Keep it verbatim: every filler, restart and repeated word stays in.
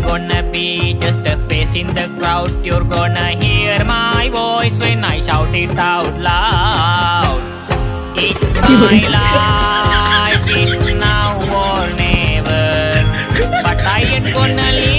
gonna be just a face in the crowd. You're gonna hear my voice when I shout it out loud. It's my life, it's now or never. But I ain't gonna leave